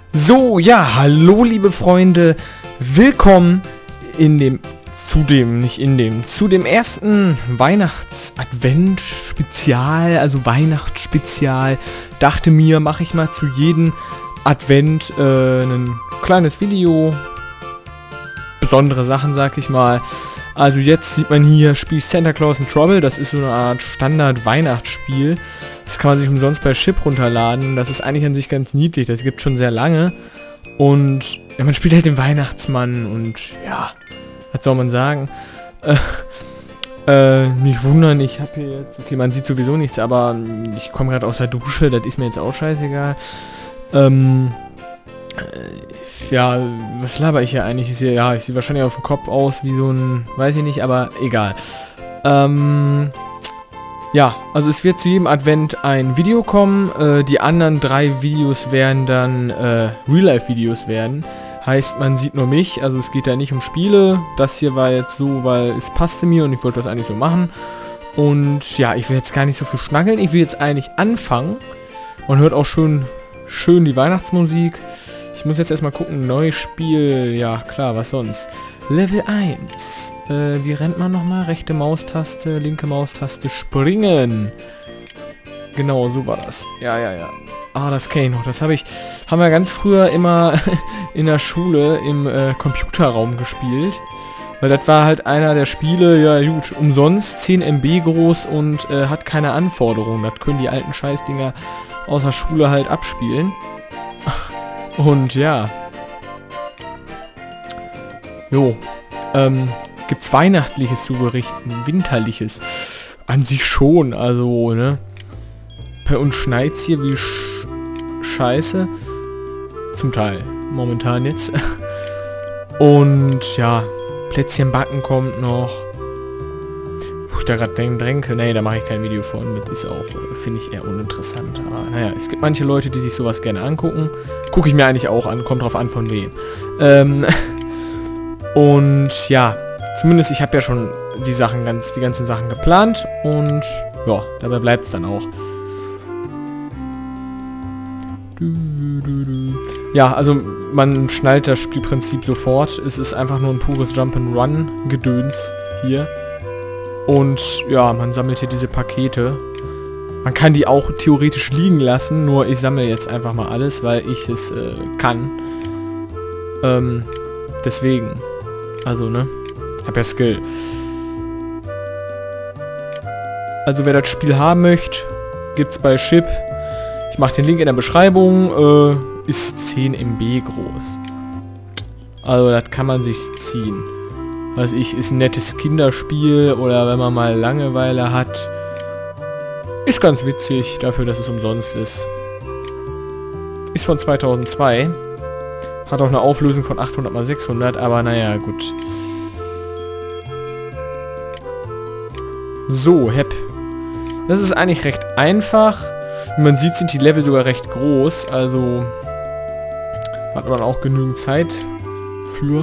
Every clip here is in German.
So, ja, hallo liebe Freunde, willkommen zu dem ersten Weihnachts-Advent-Spezial, also Weihnachtsspezial. Dachte mir, mache ich mal zu jedem Advent ein kleines Video, besondere Sachen, sag ich mal. Also jetzt sieht man hier, Spiel Santa Claus in Trouble, das ist so eine Art Standard-Weihnachtsspiel. Das kann man sich umsonst bei Chip runterladen. Das ist eigentlich an sich ganz niedlich, das gibt schon sehr lange. Und ja, man spielt halt den Weihnachtsmann und ja, was soll man sagen? Nicht wundern, ich habe hier jetzt, okay, man sieht sowieso nichts, aber ich komme gerade aus der Dusche, das ist mir jetzt auch scheißegal. Ja, was laber ich hier eigentlich? Ich sehe wahrscheinlich auf dem Kopf aus wie so ein, weiß ich nicht, aber egal. Ja, also es wird zu jedem Advent ein Video kommen. Die anderen 3 Videos werden dann Real-Life-Videos werden. Heißt, man sieht nur mich, also es geht da nicht um Spiele. Das hier war jetzt so, weil es passte mir und ich wollte das eigentlich so machen. Und ja, ich will jetzt gar nicht so viel schnackeln. Ich will jetzt eigentlich anfangen. Man hört auch schön die Weihnachtsmusik. Ich muss jetzt erstmal gucken, neues Spiel, ja klar, was sonst. Level 1. Wie rennt man nochmal? Rechte Maustaste, linke Maustaste, springen. Genau, so war das. Ja. Ah, das kenne ich noch. Das haben wir ganz früher immer in der Schule im Computerraum gespielt. Weil das war halt einer der Spiele, ja gut, umsonst, 10 MB groß und hat keine Anforderungen. Das können die alten Scheißdinger aus der Schule halt abspielen. Und ja. Jo. Gibt's Weihnachtliches zu berichten? Winterliches? An sich schon, also, ne? Bei uns schneit's hier wie Scheiße. Zum Teil. Momentan jetzt. Und ja, Plätzchen backen kommt noch. Wo ich da gerade denke, nee, da mache ich kein Video von. Das ist auch, finde ich, eher uninteressant. Aber naja, es gibt manche Leute, die sich sowas gerne angucken. Gucke ich mir eigentlich auch an, kommt drauf an von wem. Und ja, zumindest ich habe ja schon die ganzen Sachen geplant und ja, dabei bleibt es dann auch. Ja, also man schnallt das Spielprinzip sofort. Es ist einfach nur ein pures Jump'n'Run-Gedöns hier. Und ja, man sammelt hier diese Pakete. Man kann die auch theoretisch liegen lassen, nur ich sammle jetzt einfach mal alles, weil ich es kann. Deswegen. Also, ne? Ich habe ja Skill. Also, wer das Spiel haben möchte, gibt's bei Chip. Ich mache den Link in der Beschreibung. Ist 10 MB groß. Also, das kann man sich ziehen. Was ist ein nettes Kinderspiel oder wenn man mal Langeweile hat. Ist ganz witzig, dafür, dass es umsonst ist. Ist von 2002. Hat auch eine Auflösung von 800 x 600, aber naja, gut. So, das ist eigentlich recht einfach. Wie man sieht, sind die Level sogar recht groß, also hat man auch genügend Zeit für.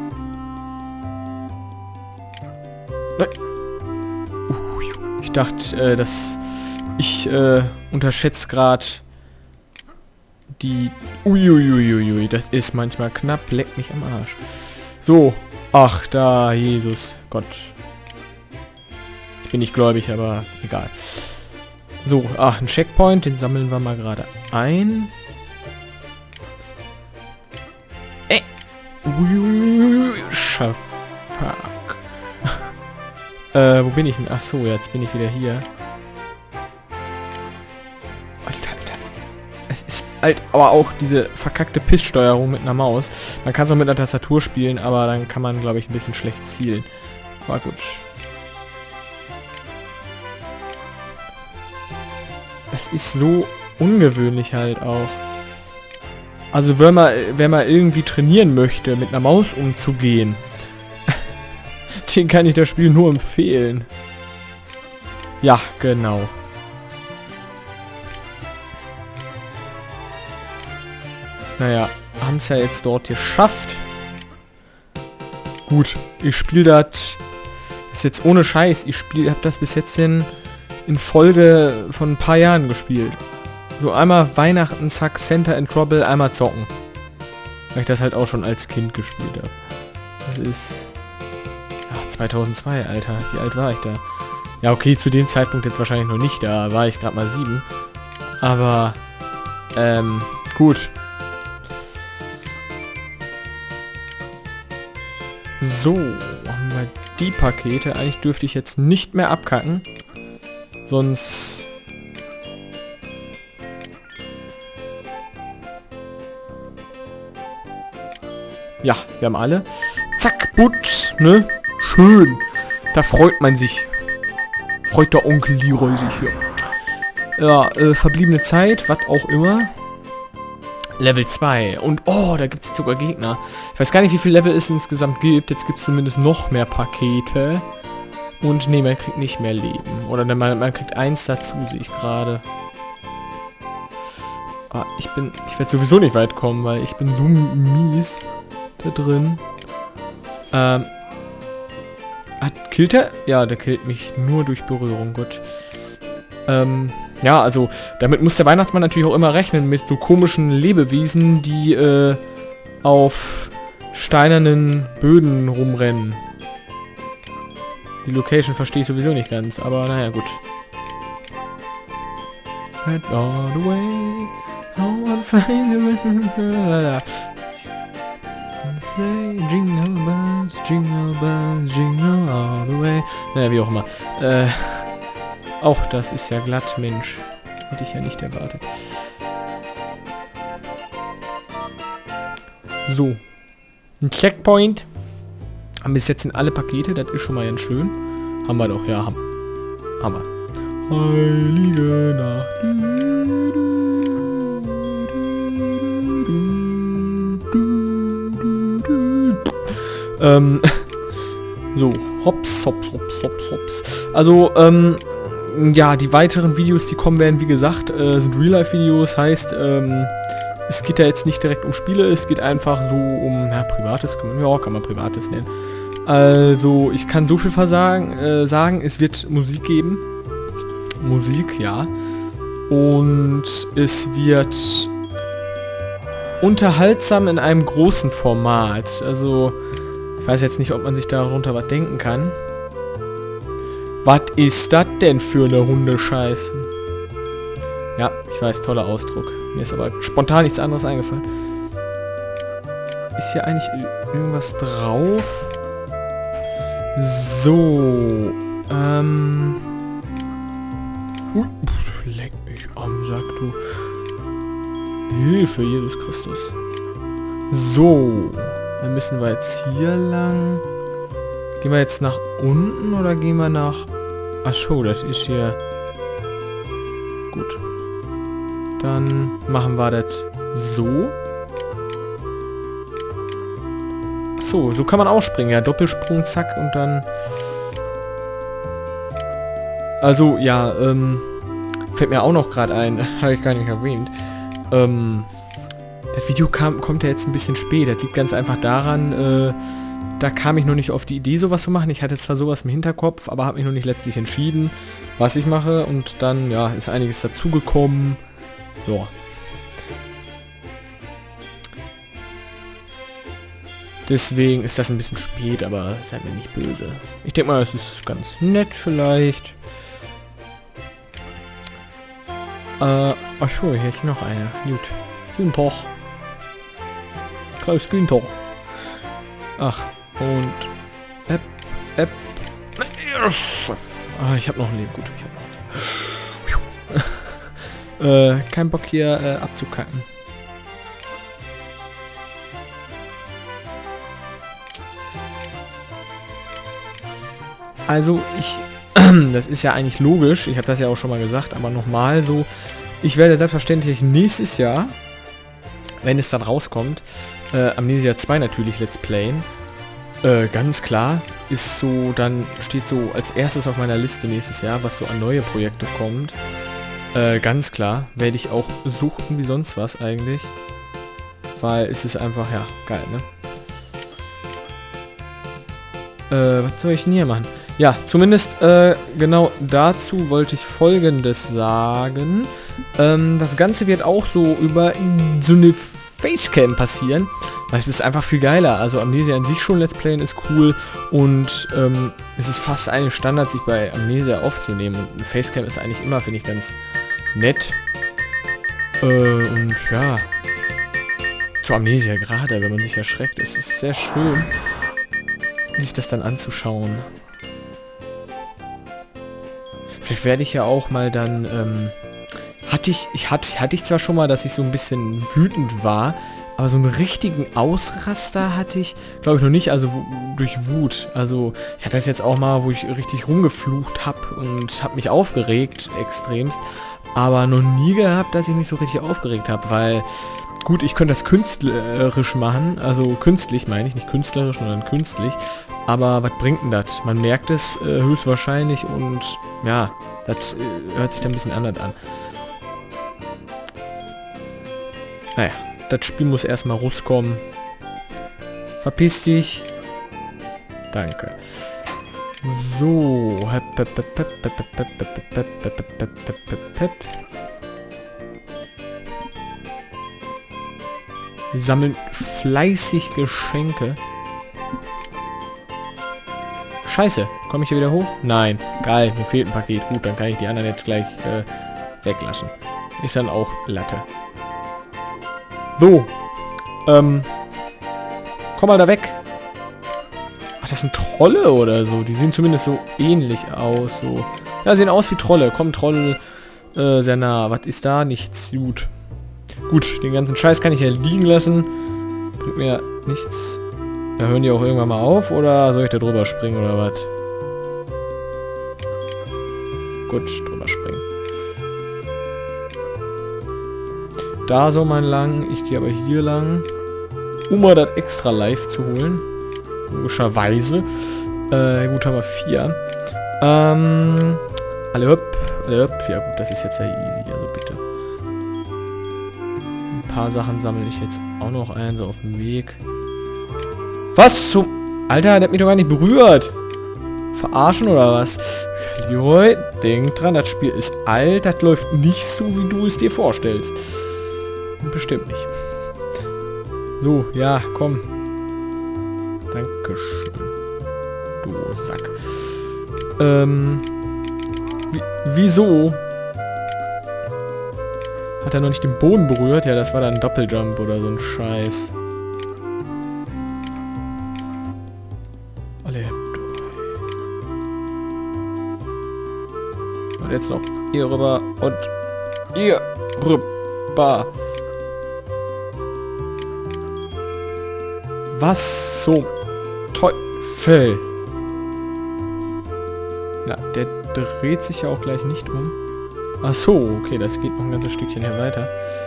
Ich dachte, dass ich unterschätze gerade die... Uiuiuiui, das ist manchmal knapp, leckt mich am Arsch. So, ach da, Jesus, Gott. Ich bin nicht gläubig, aber egal. So, ach, ein Checkpoint, den sammeln wir mal gerade ein. Fuck. Wo bin ich denn? Ach so, jetzt bin ich wieder hier. Alter. Es ist halt aber auch diese verkackte Pisssteuerung mit einer Maus. Man kann es auch mit einer Tastatur spielen, aber dann kann man, glaube ich, ein bisschen schlecht zielen. Aber gut. Das ist so ungewöhnlich halt auch. Also wenn man irgendwie trainieren möchte, mit einer Maus umzugehen, den kann ich das Spiel nur empfehlen. Ja, genau. Naja, haben es ja jetzt dort geschafft. Gut, ich spiele das ist jetzt ohne Scheiß. Ich habe das bis jetzt in Folge von ein paar Jahren gespielt. So einmal Weihnachten, zack, Santa in Trouble, einmal zocken. Weil ich das halt auch schon als Kind gespielt habe. Das ist... Ja, 2002, Alter. Wie alt war ich da? Ja, okay, zu dem Zeitpunkt jetzt wahrscheinlich noch nicht. Da war ich gerade mal 7. Aber... gut. So, haben wir die Pakete. Eigentlich dürfte ich jetzt nicht mehr abkacken. Sonst... Ja, wir haben alle. Zack, putz, ne? Schön. Da freut man sich. Freut der Onkel Leroy sich hier. Ja, verbliebene Zeit, was auch immer. Level 2. Und, oh, da gibt es sogar Gegner. Ich weiß gar nicht, wie viele Level es insgesamt gibt. Jetzt gibt es zumindest noch mehr Pakete. Und, nee, man kriegt nicht mehr Leben. Oder man kriegt 1 dazu, sehe ich gerade. Ah, ich werde sowieso nicht weit kommen, weil ich bin so mies da drin. Killt er? Ja, der killt mich nur durch Berührung, gut. Ja, also, damit muss der Weihnachtsmann natürlich auch immer rechnen, mit so komischen Lebewesen, die, auf steinernen Böden rumrennen. Die Location verstehe ich sowieso nicht ganz, aber naja, gut. Head all the way, I wanna find the jingle bells, jingle all the way. Naja, wie auch immer. Auch das ist ja glatt, Mensch. Hätte ich ja nicht erwartet. So. Ein Checkpoint. Haben bis jetzt sind alle Pakete, das ist schon mal ganz schön. Haben wir doch, ja, haben wir. Heilige Nacht. So, hops, hops, hops, hops, hops. Also, ja, die weiteren Videos, die kommen werden, wie gesagt, sind Real-Life-Videos, heißt, es geht ja jetzt nicht direkt um Spiele, es geht einfach so um, ja, Privates, kann man Privates nennen. Also, ich kann so viel sagen, es wird Musik geben. Musik, ja. Und es wird unterhaltsam in einem großen Format. Also, ich weiß jetzt nicht, ob man sich darunter was denken kann. Was ist das denn für eine Hundescheiße? Ja, ich weiß, toller Ausdruck. Mir ist aber spontan nichts anderes eingefallen. Ist hier eigentlich irgendwas drauf? So, leck mich am Sack, du. Hilfe, Jesus Christus. So, dann müssen wir jetzt hier lang. Gehen wir jetzt nach unten oder gehen wir nach... Achso, das ist hier... Gut. Dann machen wir das so. So kann man auch springen, ja. Doppelsprung, zack, und dann... Also, ja, fällt mir auch noch gerade ein. Habe ich gar nicht erwähnt. Das Video kommt ja jetzt ein bisschen spät. Das liegt ganz einfach daran, da kam ich noch nicht auf die Idee, sowas zu machen. Ich hatte zwar sowas im Hinterkopf, aber habe mich noch nicht letztlich entschieden, was ich mache. Und dann, ja, ist einiges dazugekommen. Ja. Deswegen ist das ein bisschen spät, aber seid mir nicht böse. Ich denke mal, es ist ganz nett vielleicht. Achso, hier ist noch einer. Gut. Guten Tag. Klaus Günther. Ach, und... ich habe noch ein Leben. Gut, ich habe noch ein Leben. Kein Bock hier abzukacken. Also, das ist ja eigentlich logisch, ich habe das ja auch schon mal gesagt, aber nochmal so, ich werde selbstverständlich nächstes Jahr, wenn es dann rauskommt, Amnesia 2 natürlich Let's Playen, ganz klar, ist so, dann steht so als erstes auf meiner Liste nächstes Jahr, was so an neue Projekte kommt, ganz klar, werde ich auch suchen wie sonst was eigentlich, weil es ist einfach, ja, geil, ne? Was soll ich denn hier machen? Ja, zumindest genau dazu wollte ich Folgendes sagen. Das Ganze wird auch so über so eine Facecam passieren. Weil es ist einfach viel geiler. Also Amnesia an sich schon Let's Playen ist cool und es ist fast ein Standard, sich bei Amnesia aufzunehmen. Und ein Facecam ist eigentlich immer, finde ich, ganz nett. Und ja, zu Amnesia gerade, wenn man sich erschreckt, es ist sehr schön, sich das dann anzuschauen. Vielleicht werde ich ja auch mal dann, hatte ich zwar schon mal, dass ich so ein bisschen wütend war, aber so einen richtigen Ausraster hatte ich, glaube ich, noch nicht, also durch Wut. Also ich hatte das jetzt auch mal, wo ich richtig rumgeflucht habe und habe mich aufgeregt, extremst, aber noch nie gehabt, dass ich mich so richtig aufgeregt habe, weil, gut, ich könnte das künstlerisch machen, also künstlich meine ich, nicht künstlerisch, sondern künstlich, aber was bringt denn das? Man merkt es höchstwahrscheinlich und ja, das hört sich dann ein bisschen anders an. Naja, das Spiel muss erstmal rauskommen. Verpiss dich. Danke. So. Wir sammeln fleißig Geschenke. Scheiße, komme ich hier wieder hoch? Nein. Geil, mir fehlt ein Paket. Gut, dann kann ich die anderen jetzt gleich weglassen. Ist dann auch Latte. So. Komm mal da weg. Ach, das sind Trolle oder so. Die sehen zumindest so ähnlich aus. So. Ja, sehen aus wie Trolle. Komm, Troll sehr nah. Was ist da? Nichts. Gut. Gut, den ganzen Scheiß kann ich ja liegen lassen. Bringt mir nichts. Da hören die auch irgendwann mal auf. Oder soll ich da drüber springen oder was? Gut, drüber springen. Da soll man lang. Ich gehe aber hier lang. Um mal das extra live zu holen. Logischerweise. Gut, haben wir 4. Alle hopp. Alle hopp. Ja gut, das ist jetzt ja easy. Also bitte. Ein paar Sachen sammle ich jetzt auch noch ein. So auf dem Weg. Was zum... Alter, der hat mich doch gar nicht berührt. Verarschen oder was? Joi, denk dran, das Spiel ist alt. Das läuft nicht so, wie du es dir vorstellst. Bestimmt nicht. So, ja, komm. Dankeschön. Du Sack. Wieso? Hat er noch nicht den Boden berührt? Ja, das war dann ein Doppeljump oder so ein Scheiß. Alle. Und jetzt noch hier rüber und hier rüber. Was zum Teufel? Na, der dreht sich ja auch gleich nicht um. Ach so, okay, das geht noch ein ganzes Stückchen hier weiter.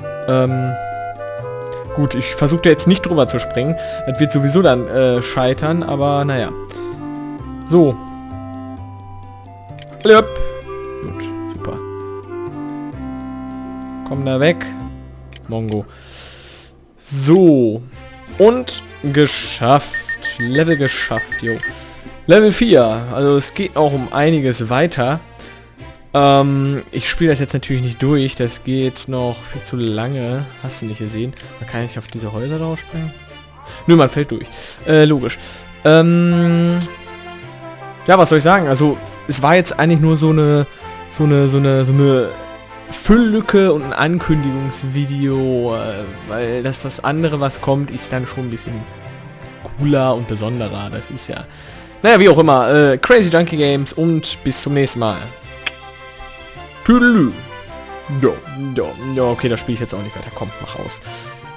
Gut, ich versuche da jetzt nicht drüber zu springen. Das wird sowieso dann scheitern, aber naja. So. Blöp. Gut, super. Komm da weg. Mongo. So. Und geschafft. Level geschafft, jo. Level 4. Also es geht auch um einiges weiter. Ich spiele das jetzt natürlich nicht durch. Das geht noch viel zu lange. Hast du nicht gesehen? Man kann nicht auf diese Häuser drauf springen. Nö, man fällt durch. Logisch. Ja, was soll ich sagen? Also, es war jetzt eigentlich nur so eine Fülllücke und ein Ankündigungsvideo, weil das was andere, was kommt, ist dann schon ein bisschen cooler und besonderer. Das ist ja... Naja, wie auch immer. Crazy Junkie Games und bis zum nächsten Mal. Tüdelü. Ja, okay, das spiele ich jetzt auch nicht weiter. Komm, mach aus.